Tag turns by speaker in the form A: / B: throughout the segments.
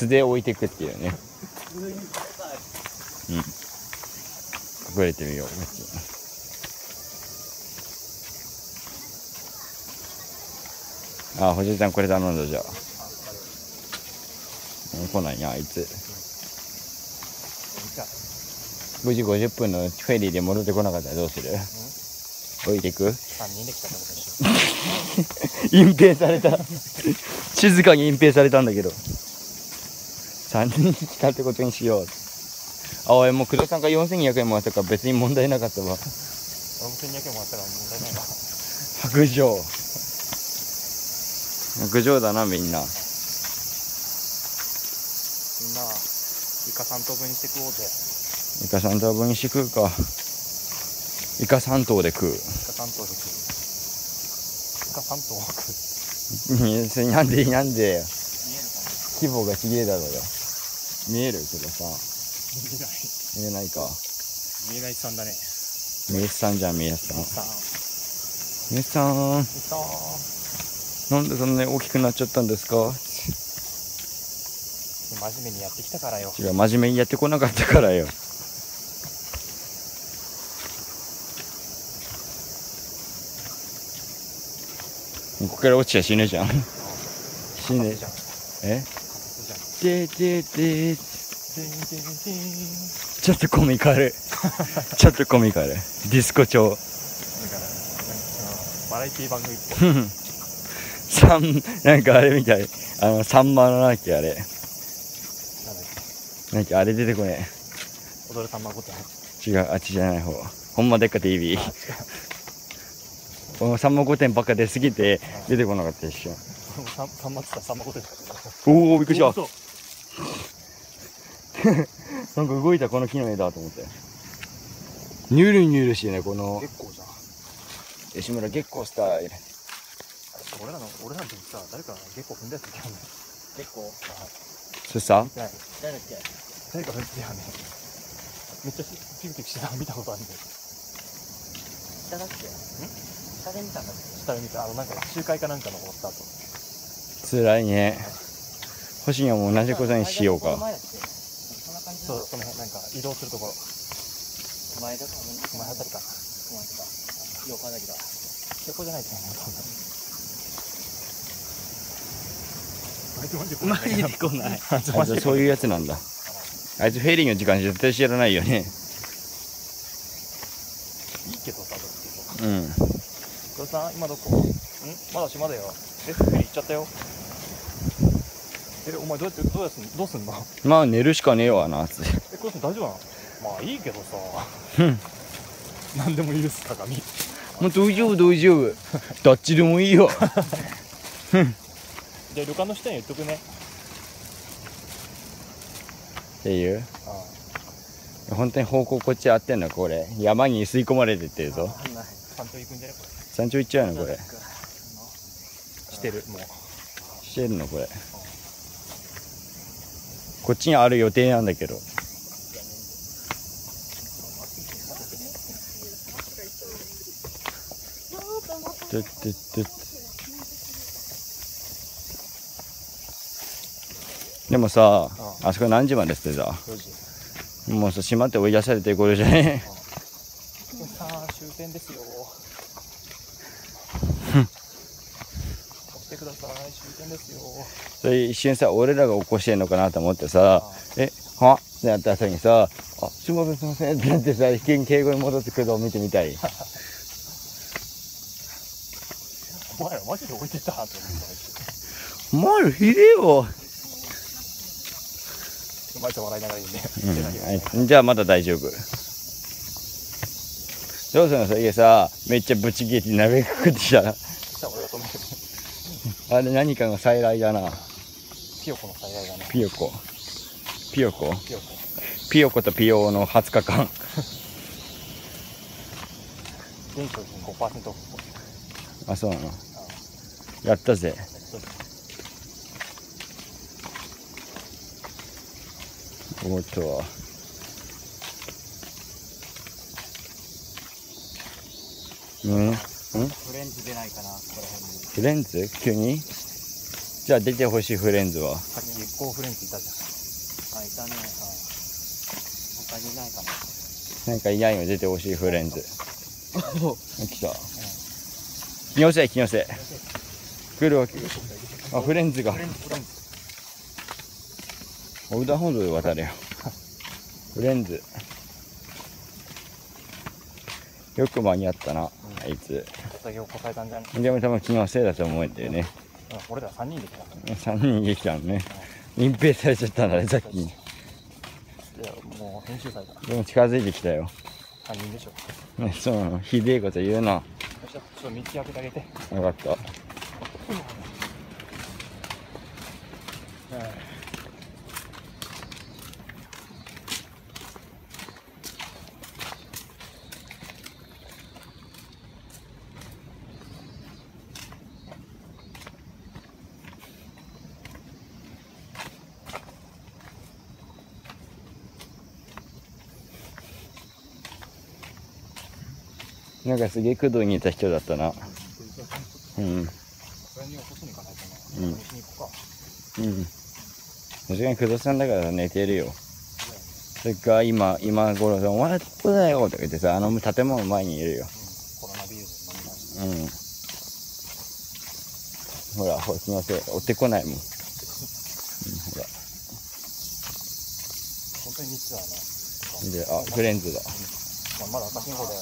A: 素で置いていくっていうね。うん。隠れてみよう。こっち。あ、星ちゃんこれ頼んだじゃあ。来ないなあいつ。5時50分のフェリーで戻ってこなかったらどうする？置いていく？
B: 3人で来たってことでしょ。
A: 隠蔽された。静かに隠蔽されたんだけど。3人来たってことにしよう。あ、おい、もう工藤さんが4200円もらったから別に問題なかったわ。
B: 俺も1200円もらったら問題ないな。
A: 白状。白状だな、みんな。
B: みんな、イカ3等分にして食おうぜ。
A: イカ3等分にして食うか。イカ3頭で食う。
B: イカ3等で食う。イカ3等は食う。
A: なんでよ。
B: 見えるかな？
A: 規模がちげえだろうよ。見えるけどさ。
B: 見えない。
A: 見えないか。
B: 見えないさんだね。
A: みえさんじゃん、みえさん。
B: さん。
A: みえさん。
B: さ
A: なんでそんなに大きくなっちゃったんですか？
B: 真面目にやってきたからよ。
A: 違う、真面目にやってこなかったからよ。ここから落ちちゃ死ぬじゃん。死ぬ。え？でちょっとコミカル。ちょっとコミカル。ディスコ調。
B: バラエティ番組っぽい。
A: なんかあれみたい。サンマのなんだっけあれ。
B: なんだっ
A: なんかあれ出てこね
B: け？踊るさんまことね。
A: え。違う、あっちじゃない方。ほんまでっか TV。このさんま御殿ばっか出すぎて出てこなかったでしょ。
B: さんまって言ったらさんまことね。
A: おお、びっくりした。
B: そう
A: なんか動いたこの木の枝と思って。ニュルニュルしてね、この
B: 結構じゃん。
A: 吉村月光スタイル。
B: 俺らの時さ、誰か結構踏んだやついたよね。結構。
A: それさ、
B: 誰だっけ？誰か踏んでたよね。めっちゃピクピクしてたの見たことあるんだよ。下だっけ？下で見たんだっけ？下で見た。なんか集会かなんかの終わった後。
A: 辛いね。星にはもう同じことにしようか。
B: そう、その辺なんか移動するところ。前あたりかな。横あたりだ。横じゃないと思う。
A: マジで来ない。あいつそういうやつなんだ。あいつフェリーの時間絶対知らないよね。
B: いいけどさ、
A: うん。
B: 黒さん、今どこ？まだ島だよ。フェリー行っちゃったよ。お前どうすんの？
A: まあ寝るしかねえわな、つ。
B: 黒さん大丈夫なの？まあいいけどさ。何でも許す鏡。
A: もう大丈夫大丈夫。どっちでもいいよ。
B: じゃあ旅館の人に言っとくね。
A: っていう。本当に方向こっち合ってんのこれ。山に吸い込まれてってるぞ。
B: 山頂行くんじゃねこれ。
A: 山頂行っちゃうのこれ。
B: してるもう。
A: してるのこれ。こっちにある予定なんだけど。でもさ、あそこ何時までってさ、もうさ閉まって追い出されてる頃じゃね
B: さあ終点ですよ。押してください、終点ですよ。
A: それ一瞬さ俺らが起こしてんのかなと思ってさ、はってなった後にさ、すいませんすいませんってなってさ、敬語に戻ってくるのを見てみたい。
B: お前らマジで置いてたと思った。
A: お前らひれよ。
B: お前と笑いながらいいね。
A: じゃあまだ大丈夫。どうするのそれさ、めっちゃブチ切れて鍋くくってきたら。あれ何かが再来だな。
B: ピヨコの再来だね。
A: ピヨコとピヨの20日間。
B: 全商品 5% オフ。
A: あ、そうなの。やったぜ。おっと。
B: フレンズ出ないかな、ここら辺に。
A: フレンズ急にじゃあ出てほしいフレンズは
B: さっきコーフレンズいたじゃん。
C: あ、いたね。他にいないかな。
A: なんかいないよ、出てほしいフレンズ。来た。気のせい、気のせい。来るわけ。あ、フレンズが。横断歩道で渡れよ。フレンズ。よく間に合ったな、あいつ。
B: 先を答えたんじゃない。
A: でも多分気のせいだと思うんだよね。
B: 俺ら3人で来た。
A: 3人できたのね。隠蔽されちゃったんだね、さっきに。
B: いや、もう編集された。
A: でも近づいてきたよ。
B: 3人でしょ。
A: ね、そうなの、ひでえこと言うな。
B: よっしゃ、ちょっと道開けてあげて。
A: 分かった。なんかすげえ工藤にいた人だったな。うん。
B: これには外に行かないとな。
A: うん
B: 西に行こうか。
A: うん。確かに工藤さんだから寝てるよ。それから今頃さ、お前どこだよとか言ってさ、あの建物前にいるよ。
B: コロナビール飲みまし
A: うん。ほら、気のせい。追ってこないもん。うん、ほら。
B: 本当に道だな。
A: で、あ、フレンズだ。
B: まだ赤信号だよ。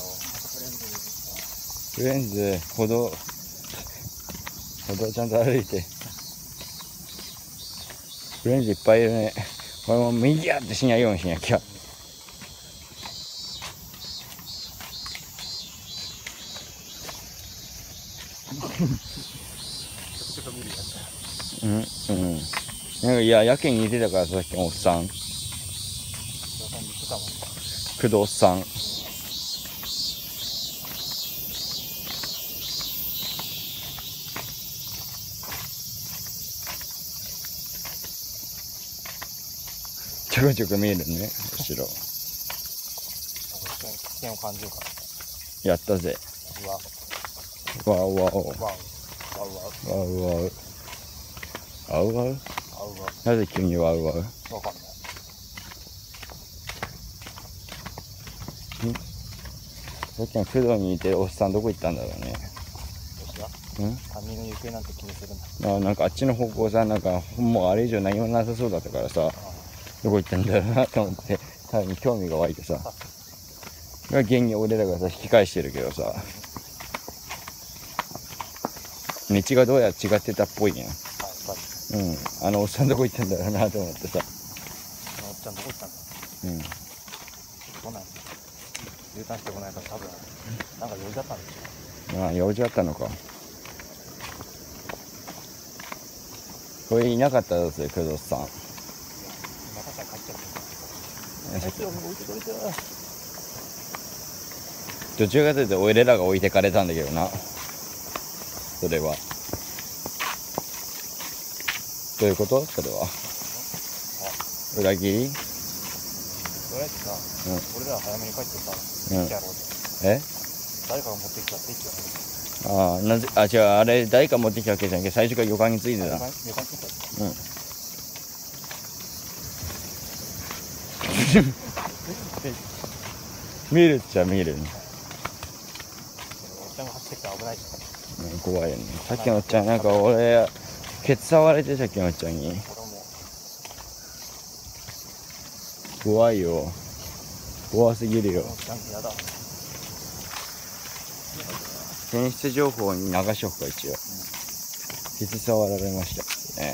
A: フレンズ、歩道ちゃんと歩いて。フレンズいっぱいいるね。これも右やってしないようにしなきゃ。
B: ちょっと見るやつ。
A: うん、うん。なんか、いや、やけに似てたから、さっきのおっさん。
B: 言ってたもんね。
A: 工藤さん。ちょこちょこ見えるね、後ろ。
B: 危険を感じるから。
A: やったぜ。
B: うわ、
A: わうわう。
B: わう、わうわう。
A: わうわう。あうわう。
B: あうわ。
A: なぜ急にわうわう。
B: わかんない。
A: さっきの工藤にいておっさんどこ行ったんだろうね。
B: 吉田、
A: うん
B: 他人の行方なんて気にするんだ。
A: なんかあっちの方向さ、なんかもうあれ以上何もなさそうだったからさ、どこ行ったんだろうなと思って、多分興味が湧いてさ、現に俺らがさ、引き返してるけどさ、道がどうやら違ってたっぽいやん。
B: はい、やっぱり。
A: あのおっさんどこ行ったんだろうなと思ってさ、
B: おっちゃんどこ行ったんだ。来ない。U ターンしてこないから多分、なんか用事だったんでしょ。
A: まあ用事あったのか。これいなかったらどうする、工藤さん。
B: またさ、帰っちゃった。帰っちゃう、置いてくれてる。
A: どちらかというと俺らが置いてかれたんだけどな、それは。どういうこと、それは。裏切り。
B: とりあえずさ、俺ら早めに帰ってさ、スイッチやろうぜ。
A: え
B: 誰かが持ってきたスイッチやろうぜ。
A: 違う、あれ誰か持ってきたわけじゃんけど、最初から予感についてた。
B: 旅館ついたやつ。
A: 見るっちゃ見るね。
B: おっちゃんが走ってきたら危ないじ
A: 怖いよね。さっきのおっちゃん、なんか俺、ケツ触れて、さっきのおっちゃんに。
B: ゃん。俺も
A: 怖いよ。怖すぎるよ。
B: おっちゃん嫌だ。
A: 選出情報に流しとくか、一応。ケツ触られましたね。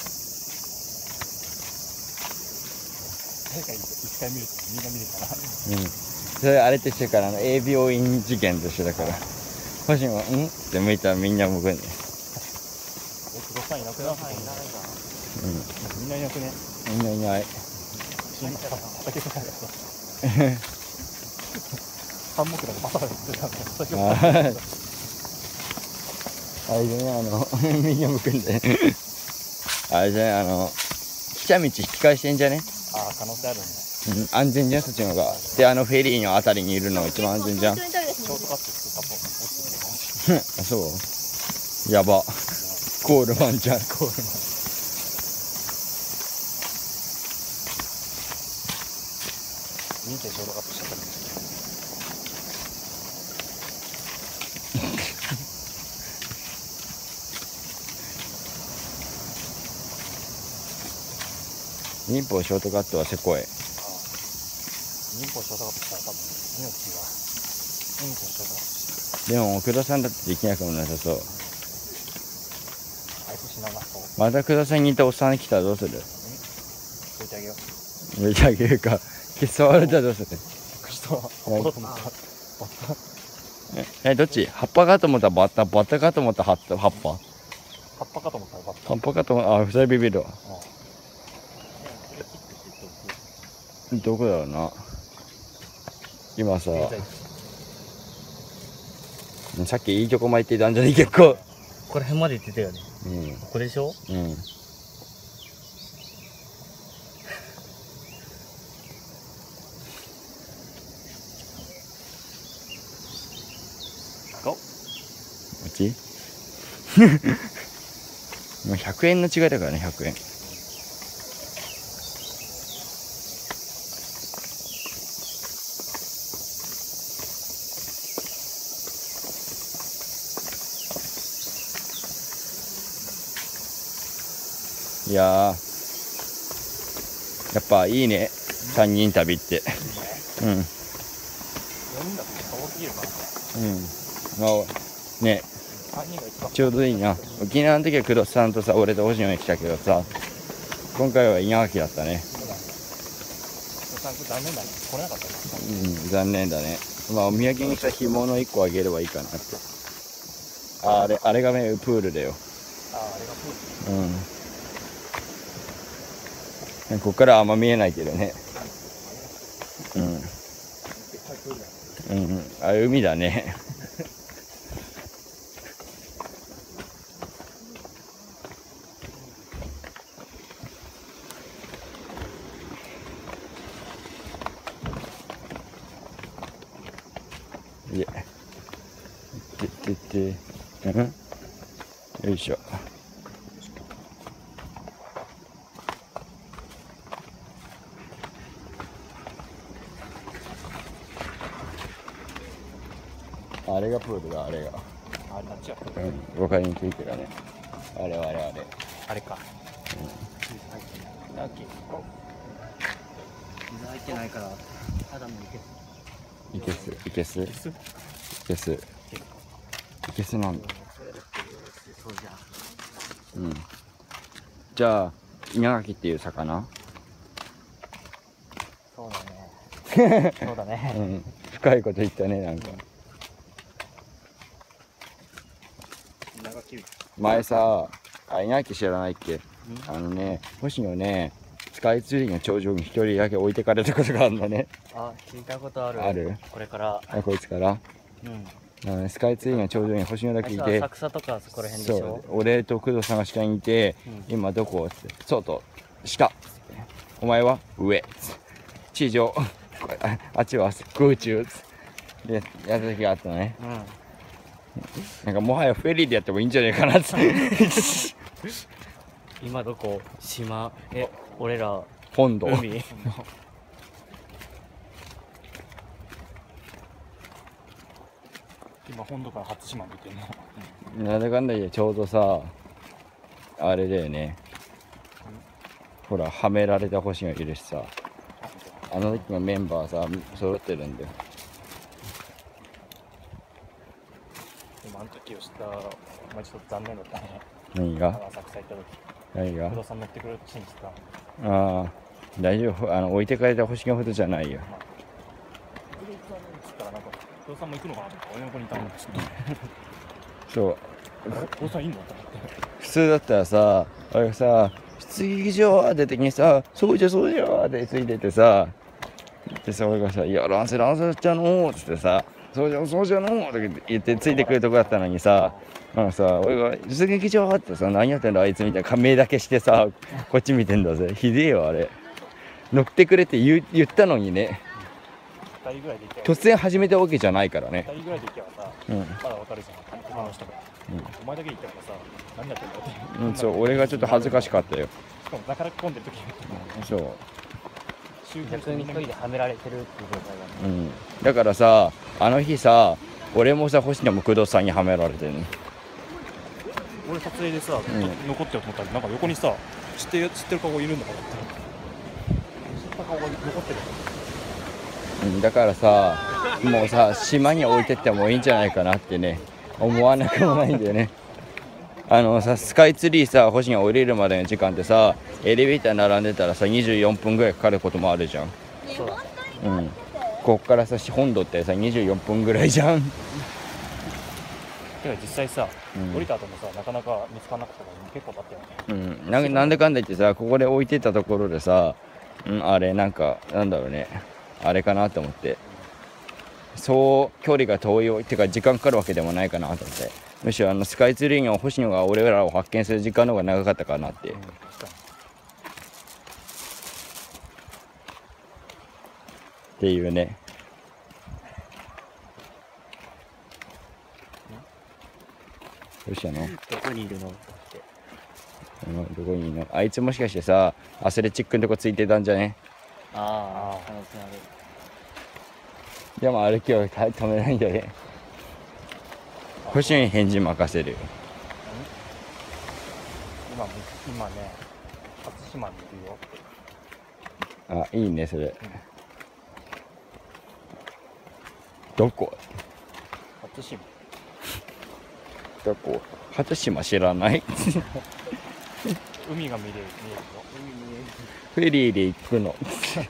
B: 誰か一回見るとみんな見るから。
A: それあれとしてるから、A 病院事件としてだから。星野は、って向いたらみんな向くんで。
B: 黒さんいなくなった。みんないなくね。
A: みんないない。
B: 畑とかがさ。ハンモックなんかバサバサしてたんだよ。
A: あれじゃね、みんな向くんで。あれじゃね、来た道引き返してんじゃね。
B: ああ、可能性あるんだ。
A: 安全じゃん、そっちの方が。で、フェリーのあたりにいるのが一番安全じゃん。
B: ショートカットしてたもん。
A: あ、そう、やば。 コールマンじゃん。
B: コールマン。2.ショートカットしちゃったんです
A: 忍法ショートカットはせこい。
B: 2歩ショートカットしたら多分命が2歩ショートカットした
A: でも黒さんだってできなくもなさそう。
B: あいつ死ななそう。
A: また黒さんにいたおっさんに来たらどうする？
B: どいてあげよう。
A: めちゃあげるか。消し触られたらどうする？
B: 人は葉っぱだと思った。
A: どっち？葉っぱかと思ったらバッタ、バッタかと思ったら葉っぱ。
B: 葉っぱかと思ったらバッタ。
A: 葉っぱかと思ったら、あ、それビビるわ。どこだろうな。今さ、さっきいいとこまで行ってたんじゃない結構。
C: ここら辺まで行ってたよね。
A: うん。
C: ここでしょ？
A: うん。
B: こ
A: こっちもう100円の違いだからね、100円。いやー、やっぱいいね、3人旅って。うん。
B: 4人だと多すぎるな。
A: まあね、
B: 3人が一番
A: ちょうどいいな。沖縄の時は黒さんとさ、俺と星野に来たけどさ、今回は稲垣だったね。
B: 残念だね。来れなかったな。
A: 残念だね。まあお土産にさ、干物1個あげればいいかなって。あれがね、プールだよ。
B: あれがプール。
A: ここからはあんま見えないけどね。あ、海だね。いえ。よいしょ。あれがプールだ、あれが。
B: あれなんちゃう。
A: わかりにくいけどね。あれ。
B: あれか。ラッキー。
C: 水入ってないからただの
A: いけすなんだ。
C: そうじゃ
A: じゃあ稲垣っていう魚。
B: そうだね。そうだね。
A: 深いこと言ったね、なんか。
B: 長きゅう。
A: 前さ、稲垣知らないっけ？星野ね、スカイツリーの頂上に一人だけ置いてかれたことがあるんだね。
C: あ、聞いたことある。
A: ある？
C: これから
A: こいつから。スカイツリーの頂上に星野だけいて、
C: 浅草とかそこら辺でしょ。
A: 俺と工藤さんが下にいて、今どこって、外、下、お前は上、地上、あっちは空中でやった時があったのね。なんかもはやフェリーでやってもいいんじゃないかなって。
C: 今どこ？島？俺ら
A: 本土。
C: 海？
B: 今本土から初島見てんの。
A: なんだかんだでちょうどさ、あれだよね。ほら、はめられた星がいるしさ、あの時のメンバーさ、揃ってるんだよ。
B: でもあの時を知った、まあちょっと残念だったね。
A: 何が？
B: 浅草行った時。
A: 何が？
B: 不動産乗ってくれると信じてた。
A: ああ、大丈夫。置いてかれた星がほどじゃないよ。
B: 不動産も行くのかなと思って、俺の子にいたの。
A: そう。
B: 不動産いいの？
A: 普通だったらさ、あれさ、出場出てきにさ、そうじゃってついててさ、でさ、俺がさ、いや、ランセっちゃのーっつってさ、そうじゃのーって言ってついてくるとこだったのにさ、俺が出撃場ってさ、何やってんだあいつみたいな目だけしてさ、こっち見てんだぜ。ひでえよ、あれ。乗ってくれって言ったのにね。
B: 2人ぐらいで行けば。
A: 突然始めたわけじゃないからね。
B: 2人ぐらいで行けばさ、まだわかるじゃん。他の人が。 お前だけ行ったからさ、何やってんだって。
A: うん、そう、俺がちょっと恥ずかしかったよ。
B: しかもなかなか混んでる時
A: そう。
B: 周辺
C: 逆に一人ではめられてるっていう状態だね。
A: うん。だからさ、あの日さ、俺もさ、星野も工藤さんにはめられてるの。
B: 俺撮影でさ、
A: ん
B: 残っちゃうと思ったらなんか横にさ、知ってる顔いるんだからって。知った顔が残ってる。
A: うん、だからさ、もうさ、島に置いてってもいいんじゃないかなってね、思わなくもないんだよね。スカイツリーさ、星に降りるまでの時間ってさ、エレベーター並んでたらさ、24分ぐらいかかることもあるじゃん。
B: そうだ。
A: うん。こっからさ、本土ってさ、24分ぐらいじゃん。
B: てか実際さ、
A: うん
B: 降りた後もさ、なかなか見つからなかったから結構経ったよね。
A: うん。なんでかんだ言ってさ、ここで置いてたところでさ、あれ、なんだろうね、あれかなと思って。そう距離が遠いっていうか時間かかるわけでもないかなと思って、むしろスカイツリーの星野が俺らを発見する時間の方が長かったかなって、
B: 確かに。
A: っていうね。どうしたの？
C: どこにいるのって。
A: どこにいるの？あいつもしかしてさ、アスレチックのとこついてたんじゃね？
C: ああ、可能性ある。
A: でも歩きを止めないんだね。星野に返事任せるよ。
B: 今ね、初島にいるよ。
A: あ、いいねそれ。どこ？
B: 初島。
A: どこ？初島知らない？
B: 海が見えるよ。
A: フェリーで行くの。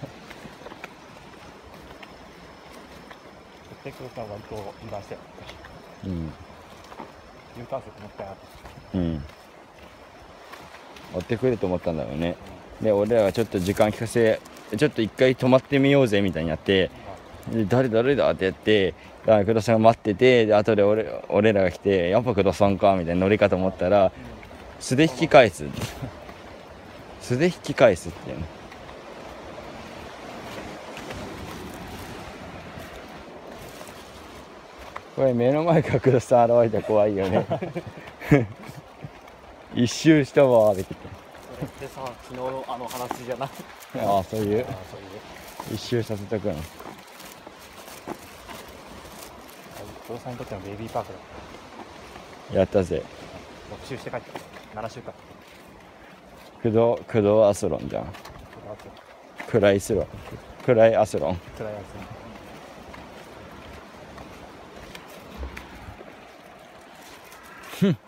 B: テクさんは割と油断してる。
A: うん。
B: U ターンすると思ったよ。
A: うん。追ってくると思ったんだろうね。で、俺らがちょっと時間聞かせ、ちょっと一回止まってみようぜみたいになって、で誰だってやって、工藤さんが待ってて、で後で俺らが来て、やっぱ工藤さんかみたいな乗りかと思ったら、素で引き返す。素で引き返すっていうね。これ目の前から工藤さん現れたら怖いよね。一周したわーって
C: それってさ、昨日のあの話じゃない。
A: ああ、そういう
B: そういう。
A: 一周させとくの。
B: 工藤さんにとってのベイビーパークだ。
A: やったぜ。
B: 6周して帰って7週間。
A: 工藤アスロンじゃん。暗いアスロン。
B: 暗いやつね。